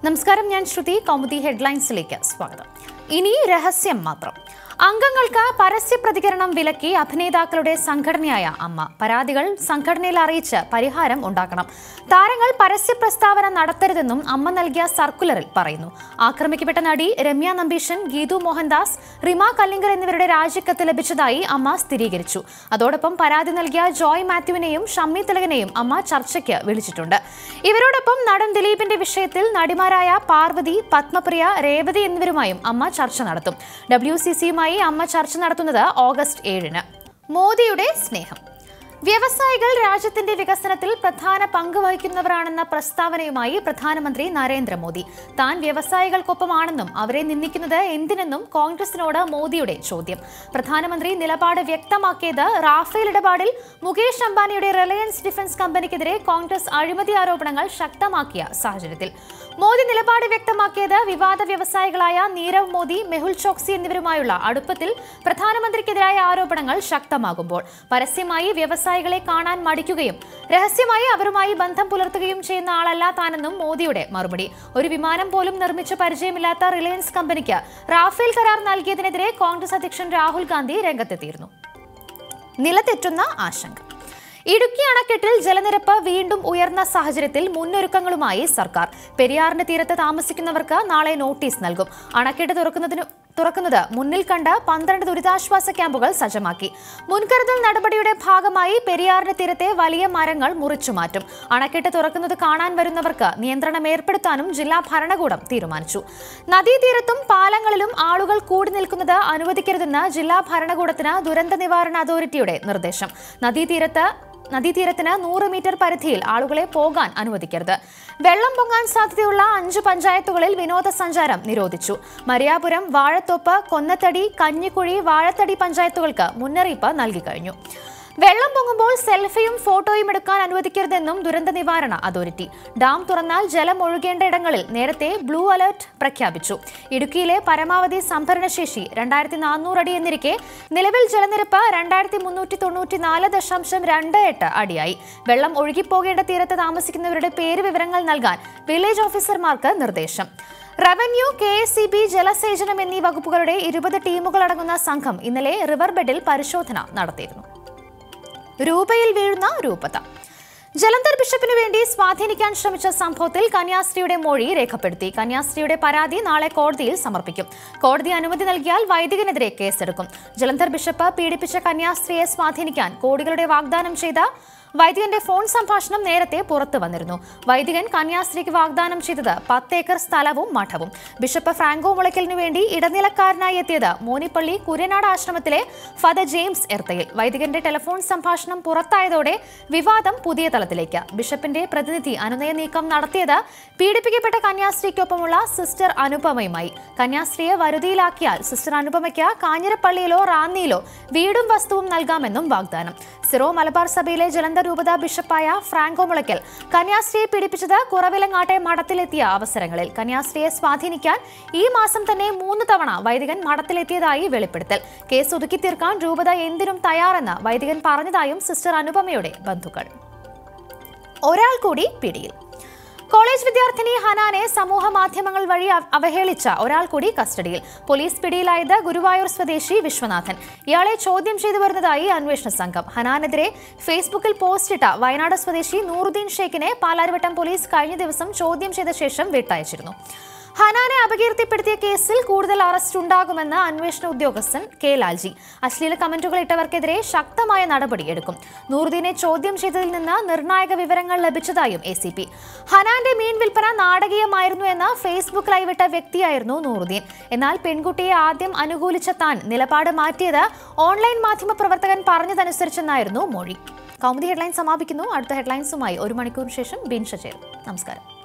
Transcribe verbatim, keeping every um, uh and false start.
നമസ്കാരം, ഞാൻ ശ്രുതി. കൗമുദി ഹെഡ്ലൈൻസിലേക്ക് സ്വാഗതം. ഇനി രഹസ്യം മാത്രം. അംഗങ്ങൾക്ക് പരസ്യ പ്രതികരണം വിലക്കി അഭിനേതാക്കളുടെ സംഘടനയായ അമ്മ. പരാതികൾ സംഘടനയിൽ അറിയിച്ച് പരിഹാരം ഉണ്ടാക്കണം. താരങ്ങൾ പരസ്യ പ്രസ്താവന നടത്തരുതെന്നും അമ്മ നൽകിയ സർക്കുലറിൽ പറയുന്നു. ആക്രമിക്കപ്പെട്ട നടി രമ്യ നമ്പീശൻ, ഗീതു മോഹൻദാസ്, റിമ കല്ലിങ്കൽ എന്നിവരുടെ രാജിക്കത്ത് ലഭിച്ചതായി അമ്മ സ്ഥിരീകരിച്ചു. അതോടൊപ്പം പരാതി നൽകിയ ജോയ് മാത്യുവിനെയും ഷമ്മി തിലകനെയും അമ്മ ചർച്ചയ്ക്ക് വിളിച്ചിട്ടുണ്ട്. ഇവരോടൊപ്പം നടൻ ദിലീപിന്റെ വിഷയത്തിൽ നടിമാരായ പാർവതി, പത്മപ്രിയ, രേവതി എന്നിവരുമായും അമ്മ ചർച്ച നടത്തും. ഡബ്ല്യു സി സിയുമായി അമ്മ ചർച്ച നടത്തുന്നത് ഓഗസ്റ്റ് ഏഴിന്. മോദിയുടെ സ്നേഹം. വ്യവസായികൾ രാജ്യത്തിന്റെ വികസനത്തിൽ പ്രധാന പങ്ക് വഹിക്കുന്നവരാണെന്ന പ്രസ്താവനയുമായി പ്രധാനമന്ത്രി നരേന്ദ്രമോദി. താൻ വ്യവസായികൾക്കൊപ്പമാണെന്നും അവരെ നിന്ദിക്കുന്നത് എന്തിനെന്നും കോൺഗ്രസിനോട് മോദിയുടെ ചോദ്യം. പ്രധാനമന്ത്രി നിലപാട് വ്യക്തമാക്കിയത് റാഫേൽ ഇടപാടിൽ മുകേഷ് അംബാനിയുടെ റിലയൻസ് ഡിഫൻസ് കമ്പനിക്കെതിരെ കോൺഗ്രസ് അഴിമതി ആരോപണങ്ങൾ ശക്തമാക്കിയ സാഹചര്യത്തിൽ. മോദി നിലപാട് വ്യക്തമാക്കിയത് വിവാദ വ്യവസായികളായ നീരവ് മോദി, മെഹുൽ ചോക്സി എന്നിവരുമായുള്ള അടുപ്പത്തിൽ പ്രധാനമന്ത്രിക്കെതിരായ ആരോപണങ്ങൾ ശക്തമാകുമ്പോൾ പരസ്യമായി വ്യവസായികളെ കാണാൻ മടിക്കുകയും രഹസ്യമായി അവരുമായി ബന്ധം പുലർത്തുകയും ചെയ്യുന്ന ആളല്ല താനെന്നും മോദിയുടെ മറുപടി. ഒരു വിമാനം പോലും നിർമ്മിച്ച് പരിചയമില്ലാത്ത റിലയൻസ് കമ്പനിക്ക് റാഫേൽ കരാർ നൽകിയതിനെതിരെ കോൺഗ്രസ് അധ്യക്ഷൻ രാഹുൽ ഗാന്ധി രംഗത്തെത്തിയിരുന്നു. നിലതെറ്റുന്ന ആശങ്ക. ഇടുക്കി അണക്കെട്ടിൽ ജലനിരപ്പ് വീണ്ടും ഉയർന്ന സാഹചര്യത്തിൽ മുന്നൊരുക്കങ്ങളുമായി സർക്കാർ. പെരിയാറിന്റെ തീരത്ത് താമസിക്കുന്നവർക്ക് നാളെ നോട്ടീസ് നൽകും. അണക്കെട്ട് തുറക്കുന്നതിന് തുറക്കുന്നത് മുന്നിൽ കണ്ട് പന്ത്രണ്ട് ദുരിതാശ്വാസ ക്യാമ്പുകൾ സജ്ജമാക്കി. മുൻകരുതൽ നടപടിയുടെ ഭാഗമായി പെരിയാറിന്റെ തീരത്തെ വലിയ മരങ്ങൾ മുറിച്ചുമാറ്റും. അണക്കെട്ട് തുറക്കുന്നത് കാണാൻ വരുന്നവർക്ക് നിയന്ത്രണം ഏർപ്പെടുത്താനും ജില്ലാ ഭരണകൂടം തീരുമാനിച്ചു. നദീതീരത്തും പാലങ്ങളിലും ആളുകൾ കൂടി നിൽക്കുന്നത് അനുവദിക്കരുതെന്ന് ജില്ലാ ഭരണകൂടത്തിന് ദുരന്ത നിവാരണ അതോറിറ്റിയുടെ നിർദ്ദേശം. നദീതീരത്ത് നദീതീരത്തിന് നൂറ് മീറ്റർ പരിധിയിൽ ആളുകളെ പോകാൻ അനുവദിക്കരുത്. വെള്ളം പൊങ്ങാൻ സാധ്യതയുള്ള അഞ്ച് പഞ്ചായത്തുകളിൽ വിനോദസഞ്ചാരം നിരോധിച്ചു. മരിയാപുരം, വാഴത്തോപ്പ്, കൊന്നത്തടി, കഞ്ഞിക്കുഴി, വാഴത്തടി പഞ്ചായത്തുകൾക്ക് മുന്നറിയിപ്പ് നൽകി കഴിഞ്ഞു. വെള്ളം പൊങ്ങുമ്പോൾ സെൽഫിയും ഫോട്ടോയും എടുക്കാൻ അനുവദിക്കരുതെന്നും ദുരന്ത നിവാരണ അതോറിറ്റി. ഡാം തുറന്നാൽ ജലം ഒഴുകേണ്ട ഇടങ്ങളിൽ നേരത്തെ ബ്ലൂ അലർട്ട് പ്രഖ്യാപിച്ചു. ഇടുക്കിയിലെ പരമാവധി സംഭരണശേഷി രണ്ടായിരത്തി നാനൂറ് അടി എന്നിരിക്കെ നിലവിൽ ജലനിരപ്പ് രണ്ടായിരത്തി മുന്നൂറ്റി തൊണ്ണൂറ്റി നാല് ദശാംശം രണ്ട് എട്ട് അടിയായി. വെള്ളം ഒഴുകിപ്പോകേണ്ട തീരത്ത് താമസിക്കുന്നവരുടെ പേര് വിവരങ്ങൾ നൽകാൻ വില്ലേജ് ഓഫീസർമാർക്ക് നിർദ്ദേശം. Revenue, K S E B, ജലസേചനം എന്നീ വകുപ്പുകളുടെ ഇരുപത് ടീമുകളടങ്ങുന്ന സംഘം ഇന്നലെ റിവർ ബെഡിൽ പരിശോധന നടത്തിയിരുന്നു. രൂപയിൽ വീഴുന്ന രൂപത. ജലന്ധർ ബിഷപ്പിനു വേണ്ടി സ്വാധീനിക്കാൻ ശ്രമിച്ച സംഭവത്തിൽ കന്യാസ്ത്രീയുടെ മൊഴി രേഖപ്പെടുത്തി. കന്യാസ്ത്രീയുടെ പരാതി നാളെ കോടതിയിൽ സമർപ്പിക്കും. കോടതി അനുമതി നൽകിയാൽ വൈദികനെതിരെ കേസെടുക്കും. ജലന്ധർ ബിഷപ്പ് പീഡിപ്പിച്ച കന്യാസ്ത്രീയെ സ്വാധീനിക്കാൻ കോടികളുടെ വാഗ്ദാനം ചെയ്ത വൈദികന്റെ ഫോൺ സംഭാഷണം നേരത്തെ പുറത്തു വന്നിരുന്നു. വൈദികൻ കന്യാസ്ത്രീക്ക് വാഗ്ദാനം ചെയ്തത് പത്ത് ഏക്കർ സ്ഥലവും മഠവും. ബിഷപ്പ് ഫ്രാങ്കോ മുളയ്ക്കലിനു വേണ്ടി ഇടനിലക്കാരനായി എത്തിയത് മോനിപ്പള്ളി കുര്യനാട് ആശ്രമത്തിലെ ഫാദർ ജെയിംസ് എർത്തയിൽ. വൈദികന്റെ ടെലിഫോൺ സംഭാഷണം പുറത്തായതോടെ വിവാദം പുതിയ തലത്തിലേക്ക്. ബിഷപ്പിന്റെ പ്രതിനിധി അനുനയ നീക്കം നടത്തിയത് പീഡിപ്പിക്കപ്പെട്ട കന്യാസ്ത്രീക്കൊപ്പമുള്ള സിസ്റ്റർ അനുപമയുമായി. കന്യാസ്ത്രീയെ വരുതിയിലാക്കിയാൽ സിസ്റ്റർ അനുപമയ്ക്ക് കാഞ്ഞിരപ്പള്ളിയിലോ റാന്നിയിലോ വീടും വസ്തുവും നൽകാമെന്നും വാഗ്ദാനം. സിറോ മലബാർ സഭയിലെ ജലന്ധർ രൂപത ബിഷപ്പായ ഫ്രാങ്കോ മുളയ്ക്കൽ കന്യാസ്ത്രീയെ പീഡിപ്പിച്ചത് കുറവിലങ്ങാട്ടെ മഠത്തിലെത്തിയ അവസരങ്ങളിൽ. കന്യാസ്ത്രീയെ സ്വാധീനിക്കാൻ ഈ മാസം തന്നെ മൂന്ന് തവണ വൈദികൻ മഠത്തിലെത്തിയതായി വെളിപ്പെടുത്തൽ. കേസ് ഒതുക്കി തീർക്കാൻ രൂപത എന്തിനും തയ്യാറെന്ന് വൈദികൻ പറഞ്ഞതായും സിസ്റ്റർ അനുപമയുടെ ബന്ധുക്കൾ. ഒരാൾ കൂടി പിടിയിൽ. കോളേജ് വിദ്യാർത്ഥിനി ഹനാനെ സമൂഹ മാധ്യമങ്ങൾ വഴി അവഹേളിച്ച ഒരാൾ കൂടി കസ്റ്റഡിയിൽ. പോലീസ് പിടിയിലായത് ഗുരുവായൂർ സ്വദേശി വിശ്വനാഥൻ. ഇയാളെ ചോദ്യം ചെയ്തു വരുന്നതായി അന്വേഷണ സംഘം. ഹനാനെതിരെ ഫേസ്ബുക്കിൽ പോസ്റ്റിട്ട വയനാട് സ്വദേശി നൂറുദ്ദീൻ ഷേഖിനെ പാലാരിവട്ടം പോലീസ് കഴിഞ്ഞ ദിവസം ചോദ്യം ചെയ്ത ശേഷം വിട്ടയച്ചിരുന്നു. ഹനാനെ അപകീർത്തിപ്പെടുത്തിയ കേസിൽ കൂടുതൽ അറസ്റ്റ് ഉണ്ടാകുമെന്ന് അന്വേഷണ ഉദ്യോഗസ്ഥൻ കെ ലാൽജി. അശ്ലീല കമന്റുകൾ ഇട്ടവർക്കെതിരെ ശക്തമായ നടപടിയെടുക്കും. നൂറുദ്ദീനെ ചോദ്യം ചെയ്തതിൽ നിന്ന് നിർണായക വിവരങ്ങൾ ലഭിച്ചതായും എ സി പി. ഹനാന്റെ മീൻ വിൽപ്പന നാടകീയമായിരുന്നു എന്ന് ഫേസ്ബുക്ക് ലൈവിട്ട വ്യക്തിയായിരുന്നു നൂറുദ്ദീൻ. എന്നാൽ പെൺകുട്ടിയെ ആദ്യം അനുകൂലിച്ച താൻ നിലപാട് മാറ്റിയത് ഓൺലൈൻ മാധ്യമ പ്രവർത്തകൻ പറഞ്ഞതനുസരിച്ചെന്നായിരുന്നു മൊഴി. കൗമുദി ഹെഡ്ലൈൻ സമാപിക്കുന്നു. അടുത്ത ഹെഡ്ലൈൻസുമായി ഒരു മണിക്കൂറിന് ശേഷം ബിൻഷ ചേരും. നമസ്കാരം.